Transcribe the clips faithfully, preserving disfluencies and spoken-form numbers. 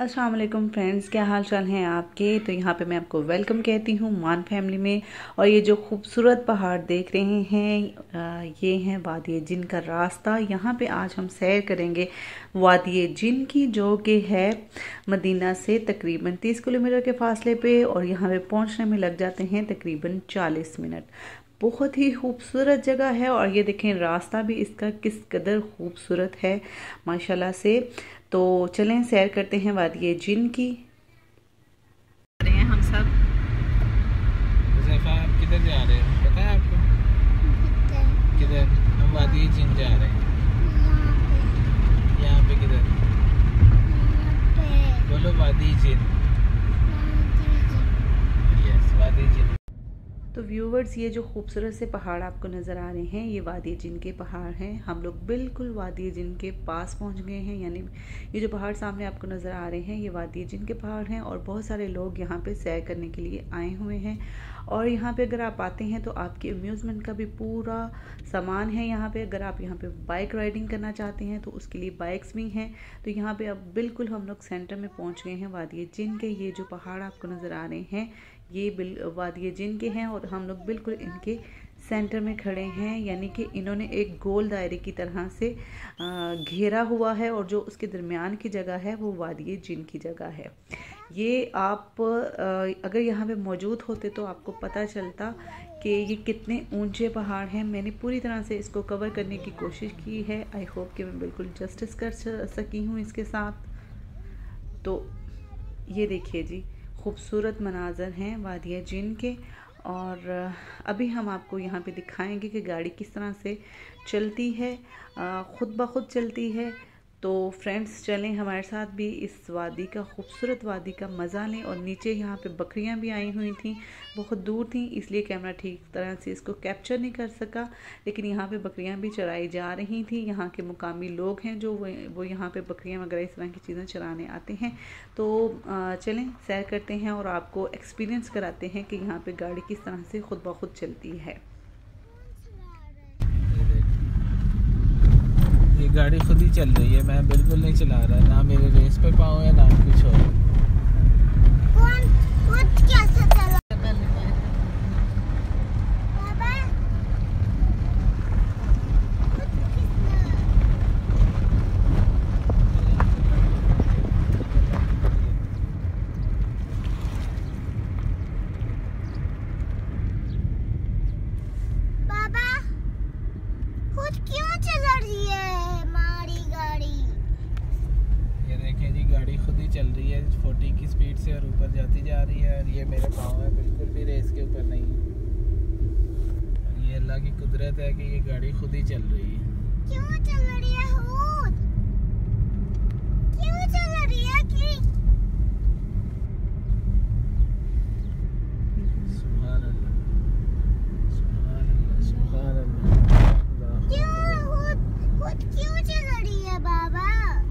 अस्सलाम वालेकुम फ्रेंड्स, क्या हाल चाल हैं आपके। तो यहाँ पे मैं आपको वेलकम कहती हूँ मान फैमिली में। और ये जो खूबसूरत पहाड़ देख रहे हैं ये हैं वादी जिन का रास्ता। यहाँ पे आज हम सैर करेंगे वादी जिन की, जो कि है मदीना से तकरीबन तीस किलोमीटर के फासले पे, और यहाँ पे पहुँचने में लग जाते हैं तकरीबन चालीस मिनट। बहुत ही खूबसूरत जगह है और ये देखें रास्ता भी इसका किस कदर खूबसूरत है माशाल्लाह से। तो चलें सैर करते हैं वादी जिन की। रहे हैं हम सब। आप किधर जा रहे हैं पता है आपको? किधर? हम वादी जिन जा रहे हैं। यहाँ पे किधर? बोलो वादी जिन। यस, वादी जिन। तो व्यूवर्स, ये जो खूबसूरत से पहाड़ आपको नज़र आ रहे हैं ये वादी जिन के पहाड़ हैं। हम लोग बिल्कुल वादी जिन के पास पहुंच गए हैं। यानी ये जो पहाड़ सामने आपको नज़र आ रहे हैं ये वादी जिन के पहाड़ हैं और बहुत सारे लोग यहाँ पे सैर करने के लिए आए हुए हैं। और यहाँ पे अगर आप आते हैं तो आपके अम्यूज़मेंट का भी पूरा सामान है यहाँ पे। अगर आप यहाँ पे बाइक राइडिंग करना चाहते हैं तो उसके लिए बाइक्स भी हैं। तो यहाँ पे अब बिल्कुल हम लोग सेंटर में पहुँच गए हैं वादी जिन के। ये जो पहाड़ आपको नज़र आ रहे हैं ये बिल वादी जिन के हैं और हम लोग बिल्कुल इनके सेंटर में खड़े हैं। यानी कि इन्होंने एक गोल दायरे की तरह से घेरा हुआ है और जो उसके दरमियान की जगह है वो वादी जिन की जगह है। ये आप अगर यहाँ पे मौजूद होते तो आपको पता चलता कि ये कितने ऊंचे पहाड़ हैं। मैंने पूरी तरह से इसको कवर करने की कोशिश की है। आई होप कि मैं बिल्कुल जस्टिस कर सकी हूँ इसके साथ। तो ये देखिए जी, खूबसूरत मनाजर हैं वादी जिन के। और अभी हम आपको यहाँ पे दिखाएंगे कि गाड़ी किस तरह से चलती है, ख़ुद ब खुद चलती है। तो फ्रेंड्स चलें हमारे साथ भी इस वादी का, खूबसूरत वादी का मज़ा लें। और नीचे यहाँ पे बकरियाँ भी आई हुई थी, बहुत दूर थी इसलिए कैमरा ठीक तरह से इसको कैप्चर नहीं कर सका, लेकिन यहाँ पे बकरियाँ भी चराई जा रही थी। यहाँ के मुकामी लोग हैं जो वो यहाँ पे बकरियाँ वगैरह इस तरह की चीज़ें चराने आते हैं। तो चलें सैर करते हैं और आपको एक्सपीरियंस कराते हैं कि यहाँ पर गाड़ी किस तरह से खुद ब खुद चलती है। ये गाड़ी खुद ही चल रही है, मैं बिल्कुल नहीं चला रहा, ना मेरे रेस पे पाऊँ या ना कुछ और। कौन खुद कैसे चला? बाबा खुद क्यों चला रही है हमारी गाड़ी? ये देखें जी, गाड़ी खुद ही चल रही है चालीस की स्पीड से और ऊपर जाती जा रही है। और ये मेरे पाँव है, बिल्कुल भी रेस के ऊपर नहीं है। और ये अल्लाह की कुदरत है कि ये गाड़ी खुद ही चल रही है। क्यों चल रही है खुद? क्यों चल रही है कि? सुभान अल्लाह, सुभान अल्लाह, सुभान अल्लाह। क्यों खुद खुद क्यों चल रही है बाबा?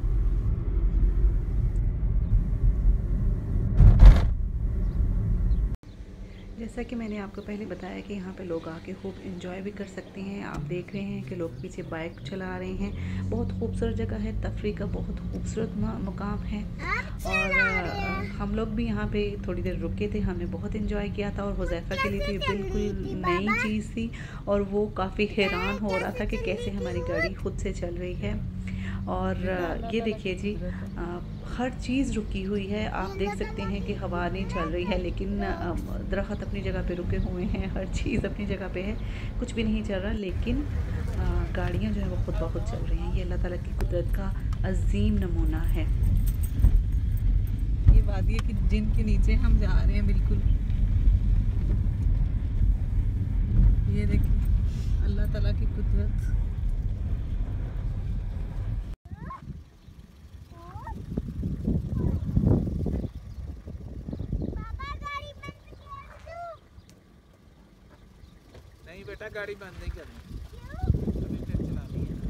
जैसा कि मैंने आपको पहले बताया कि यहाँ पे लोग आके खूब एंजॉय भी कर सकते हैं। आप देख रहे हैं कि लोग पीछे बाइक चला रहे हैं। बहुत खूबसूरत जगह है, तफरी का बहुत खूबसूरत मुकाम है। और हम लोग भी यहाँ पे थोड़ी देर रुके थे, हमने बहुत एंजॉय किया था। और हुज़ैफ़ा के लिए तो ये बिल्कुल नई चीज़ थी और वो काफ़ी हैरान हो रहा था कि कैसे हमारी गाड़ी खुद से चल रही है। और ये देखिए जी, आ, हर चीज़ रुकी हुई है। आप देख सकते हैं कि हवा नहीं चल रही है, लेकिन दरख्त अपनी जगह पे रुके हुए हैं, हर चीज़ अपनी जगह पे है, कुछ भी नहीं चल रहा। लेकिन गाड़ियाँ जो है वो खुद ब खुद चल रही हैं। ये अल्लाह ताला की कुदरत का अजीम नमूना है। ये वादी की जिन के नीचे हम जा रहे हैं बिल्कुल। ये देखिए अल्लाह ताला की कुदरत। नहीं बेटा, गाड़ी बंद नहीं करनी, अभी फिर चलानी है।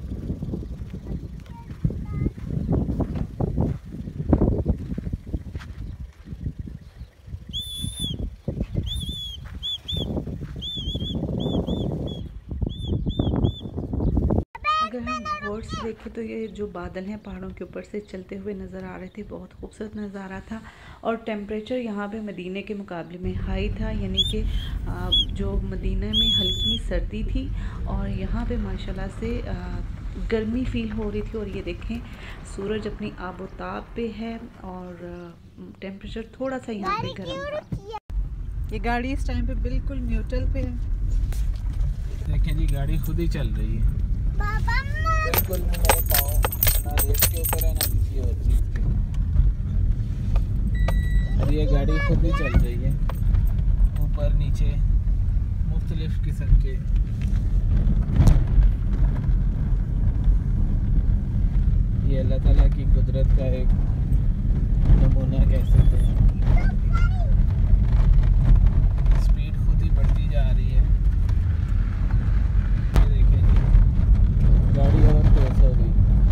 अगर हम गौर से देखें तो ये जो बादल हैं पहाड़ों के ऊपर से चलते हुए नज़र आ रहे थे, बहुत खूबसूरत नज़ारा था। और टेम्परेचर यहाँ पे मदीने के मुकाबले में हाई था, यानी कि जो मदीना में हल्की सर्दी थी और यहाँ पे माशाल्लाह से गर्मी फ़ील हो रही थी। और ये देखें सूरज अपनी आबोताब पे है और टेम्परेचर थोड़ा सा यहाँ पे गर्म था। ये गाड़ी इस टाइम पे बिल्कुल न्यूट्रल पे है। देखें जी गाड़ी खुद ही चल रही है, बिल्कुल मेरे पाँव ना रेस के ऊपर है ना किसी और चीज़ के। और ये गाड़ी खुद ही चल रही है, ऊपर नीचे मुख्तलिफ किस्म के। ये अल्लाह ताला की कुदरत का एक नमूना कह सकते हैं। स्पीड खुद ही बढ़ती जा रही है। ये देखें जी गाड़ी और तेज हो गई।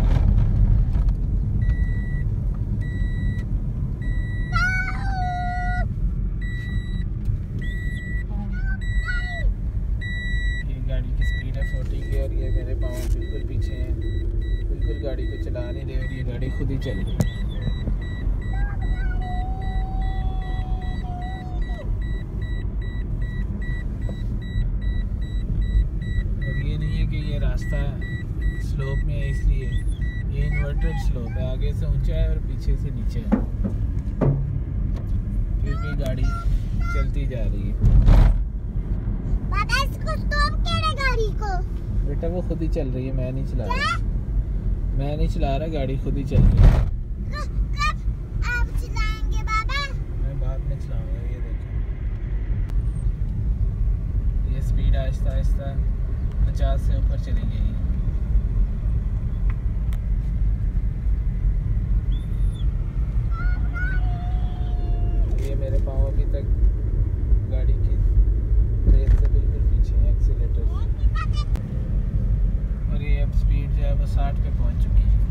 ये गाड़ी की स्पीड है फोर्टी की और ये मेरे पाँव बिल्कुल पीछे हैं, बिल्कुल गाड़ी को चला नहीं रहे और ये गाड़ी खुद ही चल रही है। रास्ता स्लोप में है इसलिए ये इन्वर्टेड स्लोप है, आगे से ऊंचा है और पीछे से नीचे है, फिर भी गाड़ी चलती जा रही है। बाबा इसको स्टॉप करे गाड़ी को। बेटा वो खुद ही चल रही है, मैं नहीं चला रहा, मैं नहीं चला रहा, गाड़ी खुद ही चल रही है। कब आप चलाएंगे बाबा? मैं बाद में चलाऊंगा। ये देखो ये स्पीड आहिस्ता आहिस्ता पचास से ऊपर चली गई। ये मेरे पाँव अभी तक गाड़ी की ब्रेक से बिल्कुल पीछे है, एक्सीलेटर से। और ये अब स्पीड जो है वो साठ पे पहुंच चुकी है।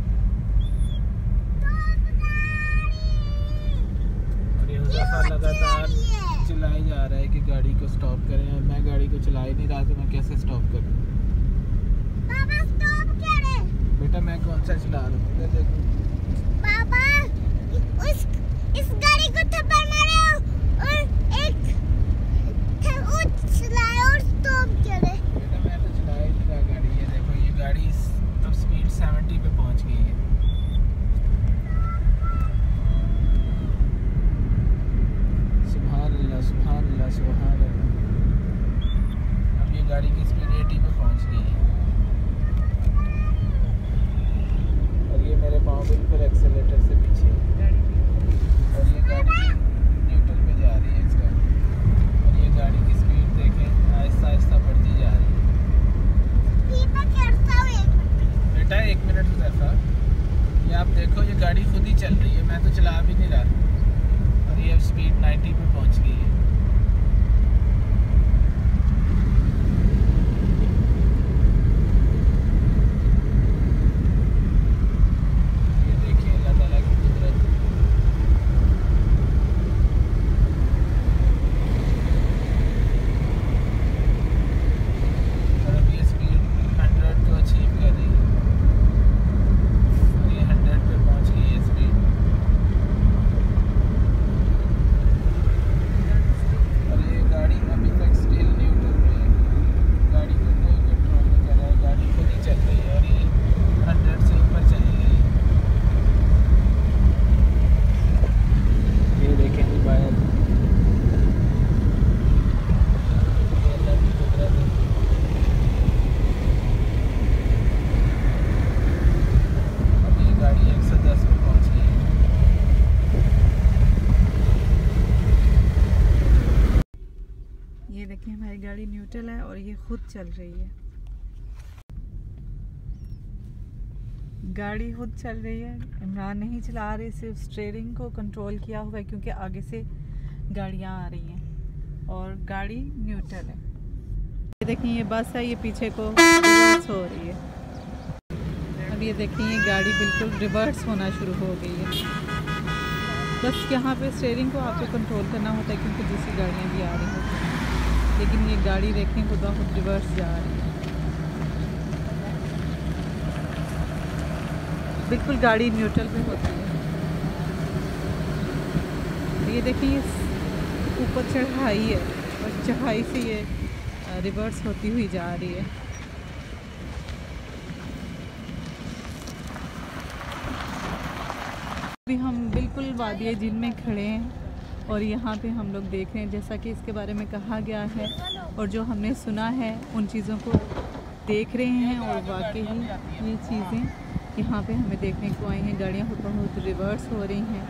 और ये हुज़ैफा लगातार चिल्लाई जा रहा है कि गाड़ी को स्टॉप करें और मैं गाड़ी को चला ही नहीं रहा, तो मैं कैसे स्टॉप करूं? बाबा स्टॉप करे। बेटा मैं कौन सा चला रहा हूँ, इधर देखो। बाबा उस इस गाड़ी को थप्पड़ मारे और एक चलाए और स्टॉप करे। बेटा मैं तो चला ही नहीं रहा गाड़ी। ये देखो ये गाड़ी अब स्पीड सेवेंटी पे पहुंच गई है। सुभान अल्लाह सुभान अल्लाह सुभान अल्लाह। अब ये गाड़ी की स्पीड अस्सी पे पहुंच गई है और ये मेरे पाँव बिल्कुल एक्सेलेटर से पीछे है और ये गाड़ी न्यूट्रल पे जा रही है इस टाइम। और ये गाड़ी की स्पीड देखें आहिस्ता आहिस्ता बढ़ती जा रही है। बेटा एक मिनट हुज़ैफा, ये आप देखो ये गाड़ी खुद ही चल रही है, मैं तो चला भी नहीं रहा और ये अब स्पीड नब्बे पे पहुंच गई है। ये देखिए अल्लाह ताला की कुदरत। और अब ये स्पीड हंड्रेड को अचीव कर रही है और ये हंड्रेड पे पहुंच गई है स्पीड। और ये गाड़ी अभी तक स्टिल न्यूट्रल पे है, गाड़ी को कोई कंट्रोल नहीं कर रहा है, गाड़ी खुद ही चल रही है और ये हंड्रेड से ऊपर चली गई। ये देखें जी बाहर, ये अल्लाह की कुदरत है। अब ये गाड़ी एक सौ दस पे पहुंच गई है। ये देखिए हमारी गाड़ी न्यूट्रल है और ये खुद चल रही है। गाड़ी खुद चल रही है, इमरान नहीं चला रहे, सिर्फ स्टीयरिंग को कंट्रोल किया हुआ है क्योंकि आगे से गाड़ियां आ रही हैं और गाड़ी न्यूट्रल है। ये देखिए ये बस है, ये पीछे को रिवर्स हो रही है। अब ये देखिए ये गाड़ी बिल्कुल रिवर्स होना शुरू हो गई है। बस यहाँ पे स्टीयरिंग को आपको कंट्रोल करना होता है क्योंकि दूसरी गाड़ियाँ भी आ रही होती हैं, लेकिन ये गाड़ी देखें खुदा खुद रिवर्स जा रही है। बिल्कुल गाड़ी न्यूट्रल पे होती है। ये देखिए ऊपर चढ़ाई है और चढ़ाई से ये रिवर्स होती हुई जा रही है। अभी हम बिल्कुल वादिया जिन में खड़े हैं और यहाँ पे हम लोग देख रहे हैं जैसा कि इसके बारे में कहा गया है और जो हमने सुना है उन चीज़ों को देख रहे हैं। और वाकई ही ये चीज़ें यहाँ पे हमें देखने को आई हैं। गाड़ियाँ बहुत रिवर्स हो रही हैं,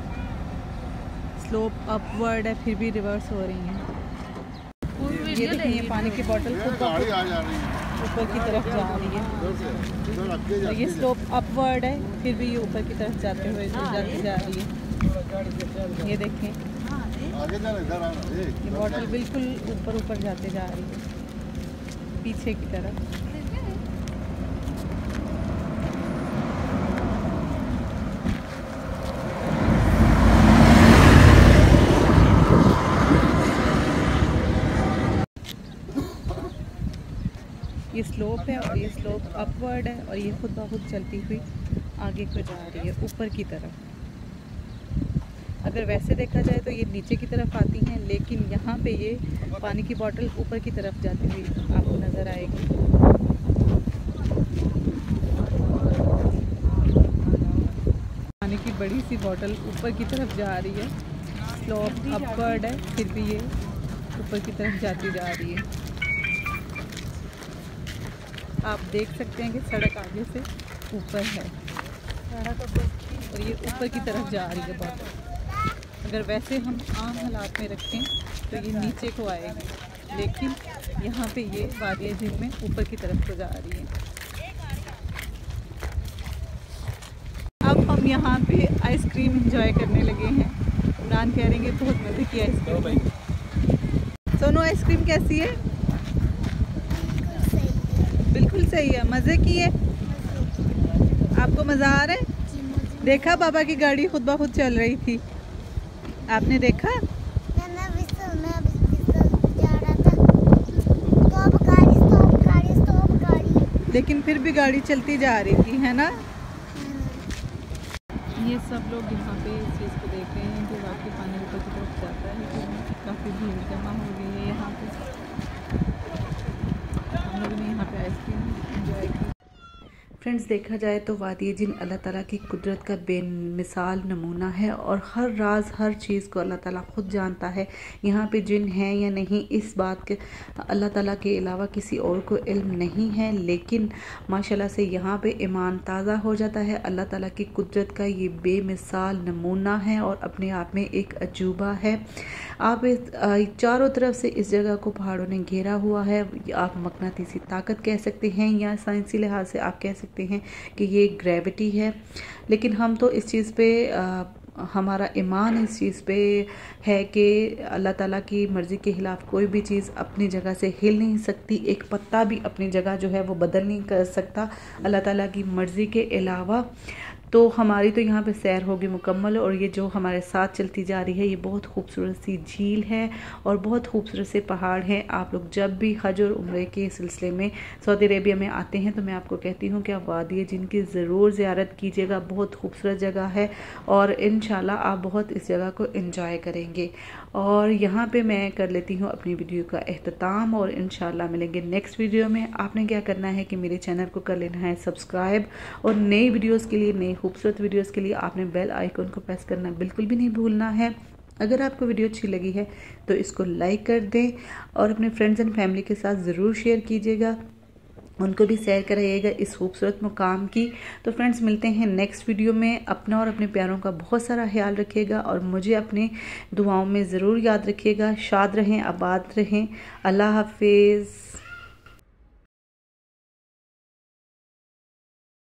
स्लोप अपवर्ड है फिर भी रिवर्स हो रही हैं। ये देखिए पानी की बोतल ऊपर की तरफ जा रही है और ये स्लोप अपवर्ड है फिर भी ये ऊपर की तरफ जाते हुए जाती जा रही है। ये देखें ये बोतल बिल्कुल ऊपर ऊपर जाते जा रही है पीछे की तरफ। ये स्लोप है और ये स्लोप अपवर्ड है और ये खुद ब खुद चलती हुई आगे को जा रही है ऊपर की तरफ। अगर वैसे देखा जाए तो ये नीचे की तरफ आती हैं, लेकिन यहाँ पे ये पानी की बोतल ऊपर की तरफ जाती हुई आपको नज़र आएगी। पानी की बड़ी सी बोतल ऊपर की तरफ जा रही है, स्लोप अपवर्ड है फिर भी ये ऊपर की तरफ जाती जा रही है। आप देख सकते हैं कि सड़क आगे से ऊपर है और ये ऊपर की तरफ जा रही है बोतल। अगर वैसे हम आम हालात में रखें तो ये नीचे को आएगी, लेकिन यहाँ पे ये वादिया जिन में ऊपर की तरफ को जा रही है। अब हम यहाँ पे आइसक्रीम एंजॉय करने लगे हैं। इमरान कह रहे हैं बहुत मज़े की आइसक्रीम। सोनू आइसक्रीम कैसी है? बिल्कुल सही है, मज़े की है। आपको मज़ा आ रहा है? देखा बाबा की गाड़ी खुद ब खुद चल रही थी, आपने देखा? लेकिन फिर भी गाड़ी चलती जा रही थी, है ना? ये सब लोग यहाँ पे इस चीज़ को देख रहे हैं कि वाकई पानी ऊपर की तरफ जाता है कि काफ़ी भीड़ जमा हो गई है यहाँ पे। हम लोगों ने यहाँ पे आइसक्रीम एंजॉय की। फ्रेंड्स, देखा जाए तो वादिया जिन अल्लाह ताला की कुदरत का बेमिसाल नमूना है और हर राज हर चीज़ को अल्लाह ताला खुद जानता है। यहाँ पे जिन है या नहीं इस बात के अल्लाह ताला के अलावा किसी और को इल्म नहीं है, लेकिन माशाल्लाह से यहाँ पे ईमान ताज़ा हो जाता है। अल्लाह ताला की कुदरत का ये बेमिसाल नमूना है और अपने आप में एक अजूबा है। आप इस चारों तरफ से इस जगह को पहाड़ों ने घेरा हुआ है। आप मकनातीसी ताकत कह सकते हैं या साइंसी लिहाज से आप कह सकते हैं कि ये ग्रेविटी है, लेकिन हम तो इस चीज़ पे आ, हमारा ईमान इस चीज़ पे है कि अल्लाह ताला की मर्ज़ी के खिलाफ कोई भी चीज़ अपनी जगह से हिल नहीं सकती। एक पत्ता भी अपनी जगह जो है वो बदल नहीं कर सकता अल्लाह ताला की मर्ज़ी के अलावा। तो हमारी तो यहाँ पे सैर होगी मुकम्मल और ये जो हमारे साथ चलती जा रही है ये बहुत खूबसूरत सी झील है और बहुत खूबसूरत से पहाड़ हैं। आप लोग जब भी हज और उम्रे के सिलसिले में सऊदी अरेबिया में आते हैं तो मैं आपको कहती हूँ कि आप वादिया जिन की ज़रूर ज़ियारत कीजिएगा। बहुत खूबसूरत जगह है और इंशाल्लाह आप बहुत इस जगह को एंजॉय करेंगे। और यहाँ पे मैं कर लेती हूँ अपनी वीडियो का एख्तिताम और इंशाल्लाह मिलेंगे नेक्स्ट वीडियो में। आपने क्या करना है कि मेरे चैनल को कर लेना है सब्सक्राइब और नई वीडियोस के लिए, नई खूबसूरत वीडियोस के लिए आपने बेल आइकन को प्रेस करना बिल्कुल भी नहीं भूलना है। अगर आपको वीडियो अच्छी लगी है तो इसको लाइक कर दें और अपने फ्रेंड्स एंड फैमिली के साथ ज़रूर शेयर कीजिएगा, उनको भी सैर कराइएगा इस खूबसूरत मुकाम की। तो फ्रेंड्स, मिलते हैं नेक्स्ट वीडियो में। अपना और अपने प्यारों का बहुत सारा ख्याल रखिएगा और मुझे अपने दुआओं में ज़रूर याद रखिएगा। शाद रहें, आबाद रहें। अल्लाह हाफिज़।